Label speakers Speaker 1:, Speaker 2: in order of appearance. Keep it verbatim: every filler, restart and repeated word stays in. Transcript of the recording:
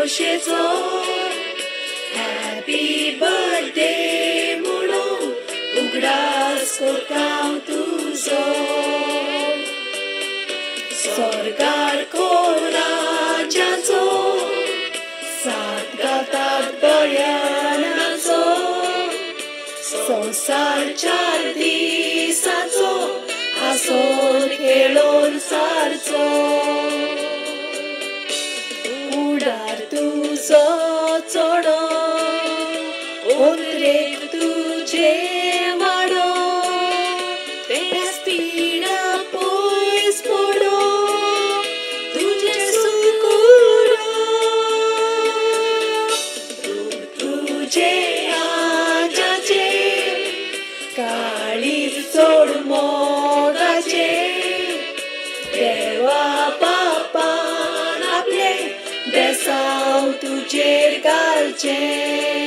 Speaker 1: खोशेचो happy birthday म्हणून उगडास कोरता हांव तुजो स्वर्गार कोण राजाचो साथ घातात बळ्यानाचो संवसार चार दिसाचो हांसोन खेळोन सारचो उडार तुजो चोडो ओंत्रेक तुजे वाडो पेस्पिडा पयस पडो तुजे सुकुरो तुजे आजाचे काळीज चोड मोगाचे देवा बापान आपले बेसांव तुजेर घालचे